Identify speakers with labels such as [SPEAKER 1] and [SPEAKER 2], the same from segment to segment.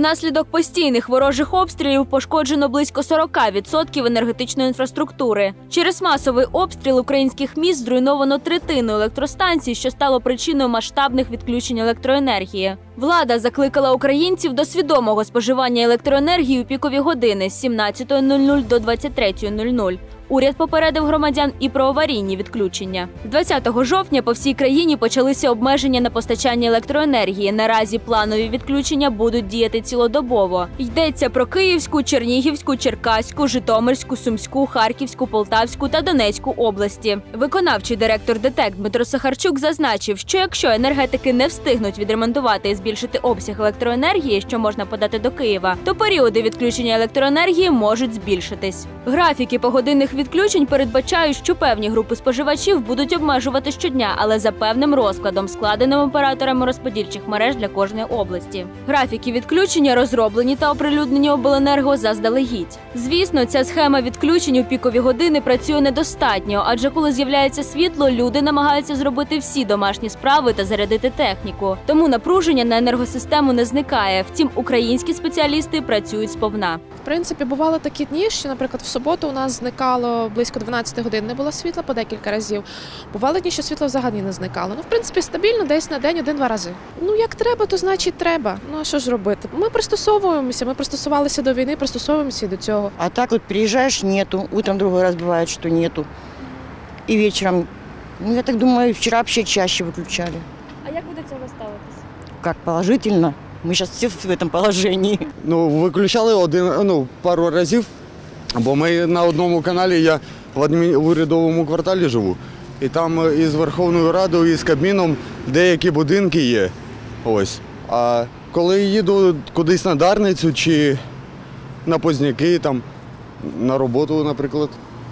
[SPEAKER 1] Внаслідок постійних ворожих обстрілів пошкоджено близько 40% енергетичної інфраструктури. Через масовий обстріл українських міст зруйновано третину електростанцій, що стало причиною масштабних відключень електроенергії. Влада закликала українців до свідомого споживання електроенергії у пікові години з 17:00 до 23:00. Уряд попередив громадян і про аварійні відключення. 20 жовтня по всій країні почалися обмеження на постачання електроенергії. Наразі планові відключення будуть діяти цілодобово. Йдеться про Київську, Чернігівську, Черкаську, Житомирську, Сумську, Харківську, Полтавську та Донецьку області. Виконавчий директор ДТЕК Дмитро Сахарчук зазначив, що якщо енергетики не встигнуть відремонтувати і збільшити обсяг електроенергії, що можна подати до Києва, то періоди відключення електроенергії можуть збільшитись. Графіки погодинних відключень передбачають, що певні групи споживачів будуть обмежувати щодня, але за певним розкладом, складеним операторами розподільчих мереж для кожної області. Графіки відключення розроблені та оприлюднені обленерго заздалегідь. Звісно, ця схема відключень у пікові години працює недостатньо, адже коли з'являється світло, люди намагаються зробити всі домашні справи та зарядити техніку. Тому напруження на енергосистему не зникає. Втім, українські спеціалісти працюють сповна.
[SPEAKER 2] В принципі, бували такі дні, що, наприклад, в суботу у нас зникало близько 12 годин, не було світла по декілька разів. Бували дні, що світло взагалі не зникало. В принципі, стабільно десь на день 1-2 рази. Як треба, то значить треба. А що ж робити? Ми пристосовуємося, ми пристосувалися до війни, пристосовуємося і до цього.
[SPEAKER 3] А так от приїжджаєш, нету, утром другой раз буває, що нету. І вечором, я так думаю, вчора взагалі чаще виключали.
[SPEAKER 1] А як ви до цього ставитесь?
[SPEAKER 3] Як, положительно? Ми зараз всі в цьому положенні.
[SPEAKER 4] Виключали пару разів, бо ми на одному каналі, я в урядовому кварталі живу, і там із Верховною Радою, і з Кабміном деякі будинки є. Ось. А коли їду кудись на Дарницю чи на Позняки, там, на роботу, наприклад,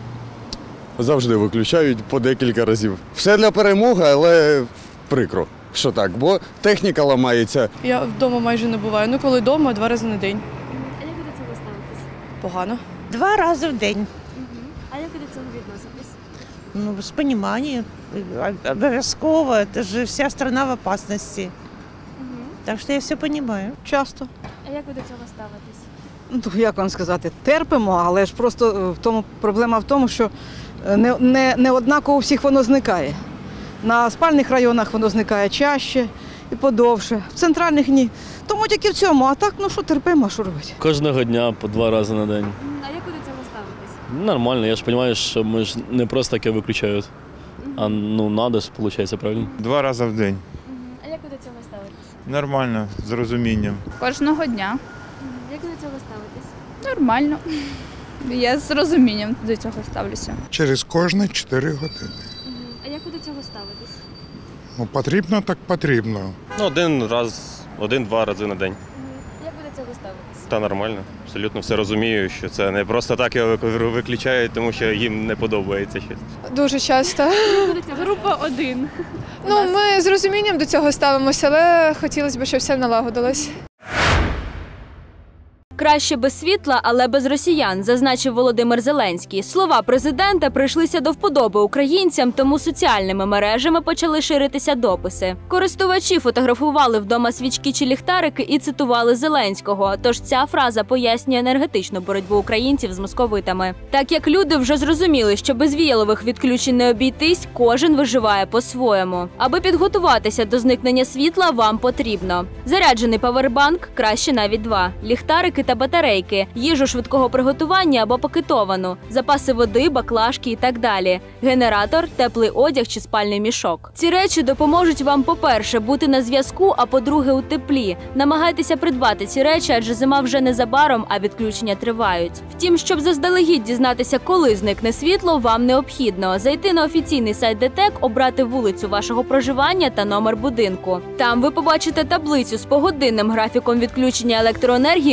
[SPEAKER 4] завжди виключають по декілька разів. Все для перемоги, але прикро, що так, бо техніка ламається.
[SPEAKER 5] Я вдома майже не буваю. Коли вдома, 2 рази на день.
[SPEAKER 1] А як ви до цього ставитесь?
[SPEAKER 5] Погано.
[SPEAKER 6] 2 рази в день.
[SPEAKER 1] А як ви до цього відноситесь?
[SPEAKER 6] З розумінням. Обов'язково. Це ж вся країна в опасності. Так що я все розумію.
[SPEAKER 7] Часто.
[SPEAKER 1] А як ви до цього ставитесь?
[SPEAKER 7] Як вам сказати, терпимо, але ж просто проблема в тому, що не однаково у всіх воно зникає. На спальних районах воно зникає чаще і подовше, в центральних ні. Тому тільки в цьому, а так, що терпимо, а що робити?
[SPEAKER 8] Кожного дня по 2 рази на день.
[SPEAKER 1] А як ви до цього ставитесь?
[SPEAKER 8] Нормально, я ж розумію, що ми ж не просто таке виключають, а надо ж, виходить, правильно?
[SPEAKER 9] 2 рази в день.
[SPEAKER 1] А як ви до цього ставитесь?
[SPEAKER 9] Нормально, з розумінням.
[SPEAKER 10] Кожного дня.
[SPEAKER 1] Як ви до цього ставитесь?
[SPEAKER 10] Нормально. Я з розумінням до цього ставлюся.
[SPEAKER 11] Через кожні 4 години.
[SPEAKER 1] А як ви до цього ставитесь?
[SPEAKER 11] Потрібно, так потрібно.
[SPEAKER 12] 1-2 рази на день.
[SPEAKER 1] Як ви до цього ставитесь?
[SPEAKER 12] Та нормально. Абсолютно все розумію, що це не просто так його виключають, тому що їм не подобається щось.
[SPEAKER 2] Дуже часто.
[SPEAKER 10] Група 1.
[SPEAKER 2] Ми з розумінням до цього ставимося, але хотілося б, щоб все налагодилось.
[SPEAKER 1] Краще без світла, але без росіян, зазначив Володимир Зеленський. Слова президента прийшлися до вподоби українцям, тому соціальними мережами почали ширитися дописи. Користувачі фотографували вдома свічки чи ліхтарики і цитували Зеленського. Тож ця фраза пояснює енергетичну боротьбу українців з московитами. Так як люди вже зрозуміли, що без віялових відключень не обійтись, кожен виживає по-своєму. Аби підготуватися до зникнення світла, вам потрібно заряджений павербанк, краще навіть 2, ліхтарики та батарейки, їжу швидкого приготування або пакетовану, запаси води, баклажки і так далі, генератор, теплий одяг чи спальний мішок. Ці речі допоможуть вам, по-перше, бути на зв'язку, а по-друге, у теплі. Намагайтеся придбати ці речі, адже зима вже незабаром, а відключення тривають. Втім, щоб заздалегідь дізнатися, коли зникне світло, вам необхідно зайти на офіційний сайт ДТЕК, обрати вулицю вашого проживання та номер будинку. Там ви побачите таблицю з погодинним графіком відключення електроенергії у вашому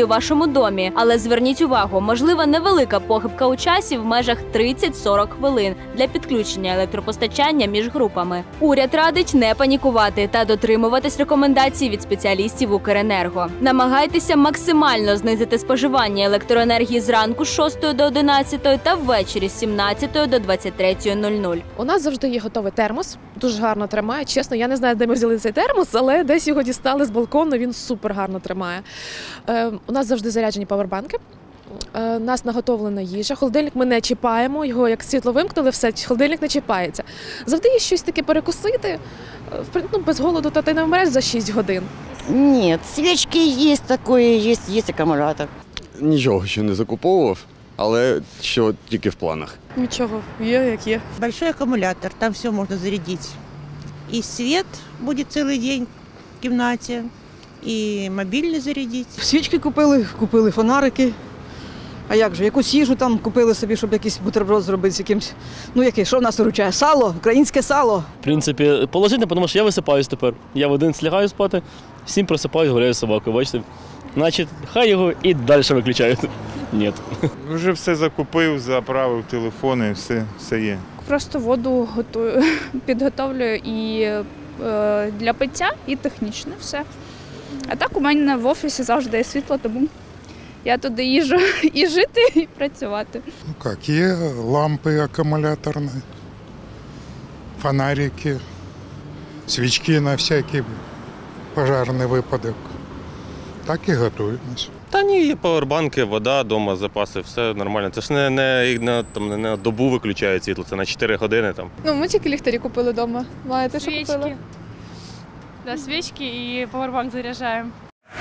[SPEAKER 1] домі. Але зверніть увагу, можлива невелика похибка у часі в межах 30-40 хвилин для підключення електропостачання між групами. Уряд радить не панікувати та дотримуватись рекомендацій від спеціалістів Укренерго. Намагайтеся максимально знизити споживання електроенергії зранку з 6 до 11 та ввечері з 17 до 23:00.
[SPEAKER 2] У нас завжди є готовий термос, дуже гарно тримає. Чесно, я не знаю, де ми взяли цей термос, але десь його дістали з балкону, він супер гарно тримає. У нас завжди заряджені павербанки. У нас наготовлена їжа, холодильник ми не чіпаємо, його як світло вимкнули, все, холодильник не чіпається. Завжди є щось таке перекусити, без голоду та ти не вмреш за 6 годин.
[SPEAKER 3] Нет, свечки есть такое, есть аккумулятор.
[SPEAKER 4] Нічого ще не закуповував, але що тільки в планах.
[SPEAKER 5] Нічого, є як є.
[SPEAKER 6] Большой аккумулятор, там все можно зарядить. И свет будет целый день в кімнаті, і мобільний зарядить.
[SPEAKER 7] Свічки купили фонарики. А як же, якусь їжу там купили собі, щоб якийсь бутерброд зробити з якимсь, що в нас виручає? Сало, українське сало.
[SPEAKER 8] В принципі, положити, тому що я висипаюсь тепер. Я в 11 лягаю спати, в 7 просипаюсь, гуляю з собакою, бачите? Значить, хай його і далі виключають. Ні.
[SPEAKER 9] Вже все закупив, заправив телефони, все є.
[SPEAKER 10] Просто воду готую, підготовлюю і для пиття, і технічне все. А так у мене в офісі завжди є світло, тому я туди їжджу і жити, і працювати.
[SPEAKER 11] Є лампи акумуляторні, фонарики, свічки на всякий пожежний випадок. Так і готуємося.
[SPEAKER 12] Та ні, є павербанки, вода, вдома, запаси, все нормально. Це ж не на добу виключають світло, це на 4 години там.
[SPEAKER 5] Ми тільки ліхтарі купили вдома. Маєте, що купили?
[SPEAKER 13] Свічки і павербанк заряджаємо.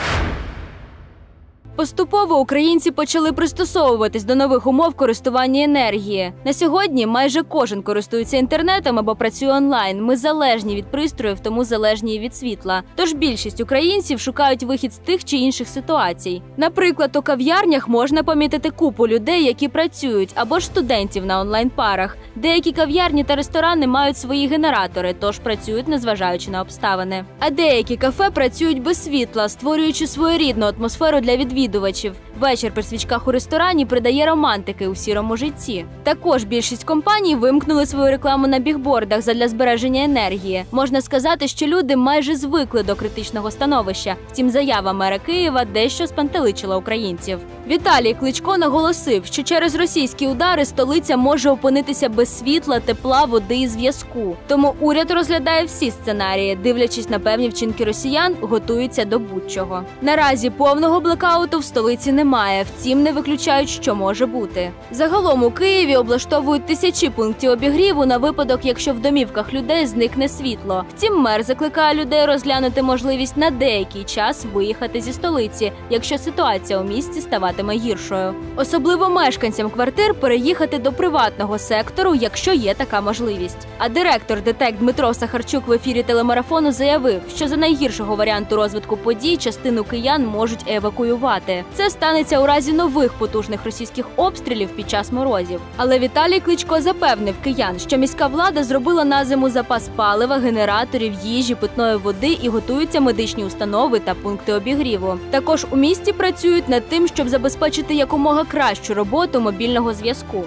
[SPEAKER 1] Поступово українці почали пристосовуватись до нових умов користування енергії. На сьогодні майже кожен користується інтернетом або працює онлайн. Ми залежні від пристроїв, тому залежні і від світла. Тож більшість українців шукають вихід з тих чи інших ситуацій. Наприклад, у кав'ярнях можна помітити купу людей, які працюють, або ж студентів на онлайн-парах. Деякі кав'ярні та ресторани мають свої генератори, тож працюють, незважаючи на обставини. А деякі кафе працюють без світла, створюючи своєрідну атмосферу для відвідувачів. Вечір при свічках у ресторані придає романтики у сірому житті. Також більшість компаній вимкнули свою рекламу на бігбордах задля збереження енергії. Можна сказати, що люди майже звикли до критичного становища. Втім, заява мера Києва дещо спантеличила українців. Віталій Кличко наголосив, що через російські удари столиця може опинитися без світла, тепла, води і зв'язку. Тому уряд розглядає всі сценарії, дивлячись на певні вчинки росіян, готується до будь-чого. Наразі повного блекауту в столиці немає, втім не виключають, що може бути. Загалом у Києві облаштовують тисячі пунктів обігріву на випадок, якщо в домівках людей зникне світло. Втім, мер закликає людей розглянути можливість на деякий час виїхати зі столиці, якщо ситуація у місті ставатиме гіршою. Особливо мешканцям квартир переїхати до приватного сектору, якщо є така можливість. А директор ДТЕК Дмитро Сахарчук в ефірі телемарафону заявив, що за найгіршого варіанту розвитку подій частину киян можуть евакуювати. Це станеться у разі нових потужних російських обстрілів під час морозів. Але Віталій Кличко запевнив киян, що міська влада зробила на зиму запас палива, генераторів, їжі, питної води і готуються медичні установи та пункти обігріву. Також у місті працюють над тим, щоб забезпечити якомога кращу роботу мобільного зв'язку.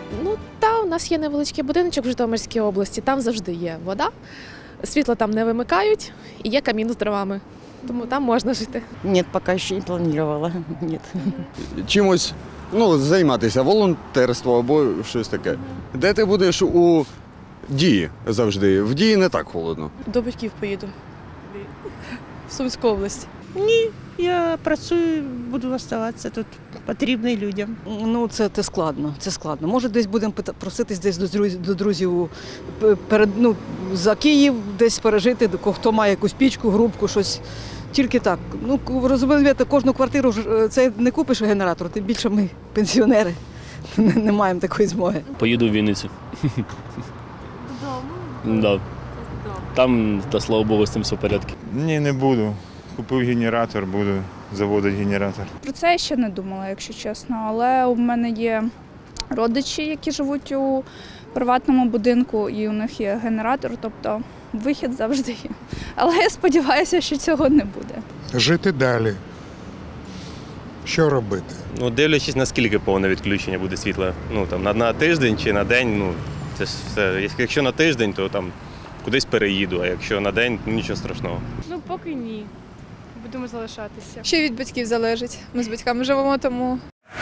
[SPEAKER 2] У нас є невеличкий будиночок в Житомирській області, там завжди є вода, світло там не вимикають і є камін з дровами. Тому там можна жити.
[SPEAKER 3] Ні, поки ще не планувала. Ні.
[SPEAKER 4] Чимось займатися, волонтерство або щось таке. Де ти будеш у Дії завжди? В Дії не так холодно.
[SPEAKER 5] До батьків поїду. В Сумську область.
[SPEAKER 6] Ні, я працюю, буду залишатися тут, потрібний людям.
[SPEAKER 7] Це складно, це складно. Може, десь будемо проситись десь до друзів за Київ, десь пережити, хто має якусь пічку, грубку, щось. Тільки так. Розумієте, кожну квартиру це не купиш генератор, тим більше ми пенсіонери. Не маємо такої змоги.
[SPEAKER 8] Поїду в Вінницю. Додому? Так. Там, слава Богу, з цим все в порядку.
[SPEAKER 9] Ні, не буду. Купив генератор, буду заводити генератор.
[SPEAKER 10] Про це я ще не думала, якщо чесно, але у мене є родичі, які живуть у приватному будинку, і у них є генератор, тобто вихід завжди є. Але я сподіваюся, що цього не буде.
[SPEAKER 11] Жити далі. Що робити?
[SPEAKER 12] Ну, дивлячись, наскільки повне відключення буде світла. Ну, там, на тиждень чи на день, ну, це ж все. Якщо на тиждень, то там кудись переїду, а якщо на день, ну, нічого страшного.
[SPEAKER 13] Ну, поки ні. Будемо залишатися.
[SPEAKER 5] Ще від батьків залежить. Ми з батьками живемо, тому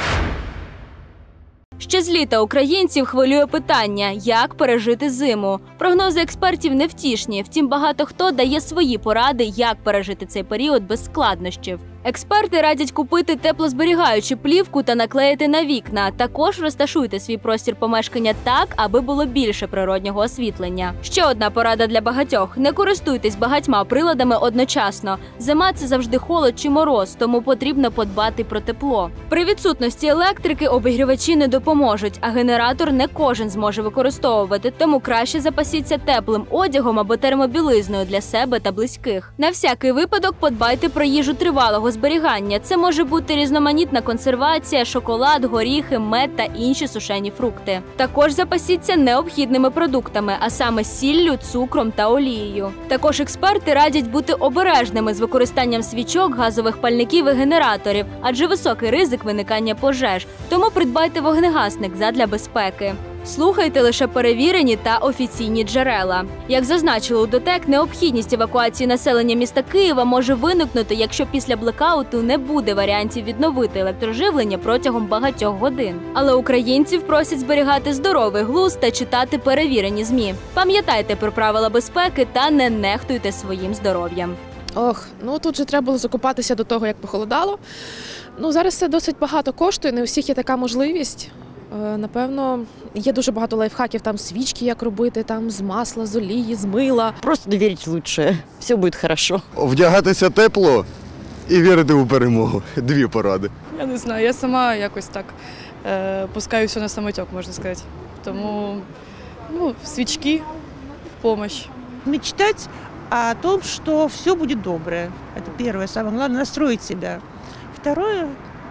[SPEAKER 1] Ще з літа українців хвилює питання, як пережити зиму. Прогнози експертів невтішні, втім багато хто дає свої поради, як пережити цей період без складнощів. Експерти радять купити теплозберігаючу плівку та наклеїти на вікна. Також розташуйте свій простір помешкання так, аби було більше природнього освітлення. Ще одна порада для багатьох – не користуйтесь багатьма приладами одночасно. Зима – це завжди холод чи мороз, тому потрібно подбати про тепло. При відсутності електрики обігрівачі не допоможуть, а генератор не кожен зможе використовувати, тому краще запасіться теплим одягом або термобілизною для себе та близьких. На всякий випадок подбайте про їжу тривалого зберігання. Це може бути різноманітна консервація, шоколад, горіхи, мед та інші сушені фрукти. Також запасіться необхідними продуктами, а саме сіллю, цукром та олією. Також експерти радять бути обережними з використанням свічок, газових пальників і генераторів, адже високий ризик виникання пожеж. Тому придбайте вогнегасник задля безпеки. Слухайте лише перевірені та офіційні джерела. Як зазначили у ДТЕК, необхідність евакуації населення міста Києва може виникнути, якщо після блекауту не буде варіантів відновити електроживлення протягом багатьох годин. Але українців просять зберігати здоровий глузд та читати перевірені ЗМІ. Пам'ятайте про правила безпеки та не нехтуйте своїм здоров'ям.
[SPEAKER 2] Ну тут же треба було закупатися до того, як похолодало. Ну зараз це досить багато коштує, не у всіх є така можливість. Напевно, є дуже багато лайфхаків, там свічки як робити, там з масла, з олії, з мила.
[SPEAKER 3] Просто довірити лучше, все буде добре.
[SPEAKER 4] Вдягатися тепло і вірити у перемогу. Дві поради.
[SPEAKER 5] я не знаю, я сама якось так пускаюся на самотек, можна сказати. Тому свічки в помощь.
[SPEAKER 6] Мечтать о том, что все будет доброе. Это первое, самое главное, настроить себя. Второе,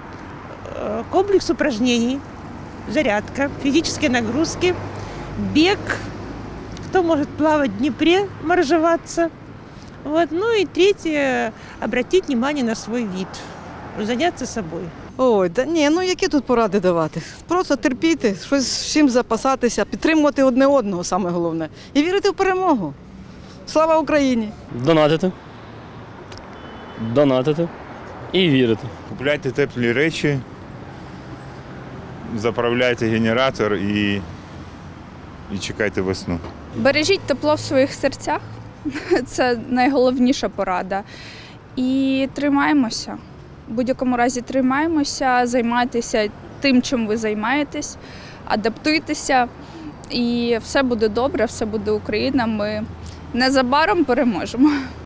[SPEAKER 6] комплекс упражнений. Зарядка, физические нагрузки, бег, кто может плавать в Днепре, моржеваться. Вот. Ну и третье, обратить внимание на свой вид, заняться собой.
[SPEAKER 7] Ой, да ні, ну які тут поради давати? Просто терпіти, щось всім запасатися, підтримувати одне одного, саме головне. І вірити в перемогу. Слава Україні!
[SPEAKER 8] Донатити і вірити.
[SPEAKER 9] Купляйте теплі речі, заправляйте генератор і чекайте весну.
[SPEAKER 10] Бережіть тепло в своїх серцях. Це найголовніша порада. І тримаємося. В будь-якому разі тримаємося, займайтеся тим, чим ви займаєтесь, адаптуйтеся, і все буде добре, все буде Україна. Ми незабаром переможемо.